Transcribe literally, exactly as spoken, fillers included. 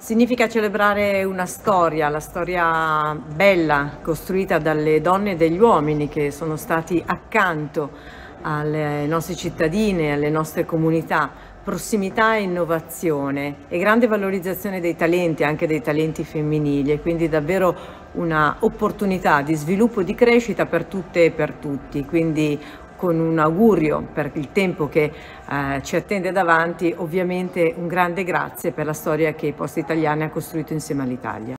Significa celebrare una storia, la storia bella costruita dalle donne e dagli uomini che sono stati accanto alle nostre cittadine, alle nostre comunità, prossimità e innovazione e grande valorizzazione dei talenti, anche dei talenti femminili, e quindi davvero una opportunità di sviluppo e di crescita per tutte e per tutti. Quindi con un augurio per il tempo che eh, ci attende davanti, ovviamente un grande grazie per la storia che Poste Italiane ha costruito insieme all'Italia.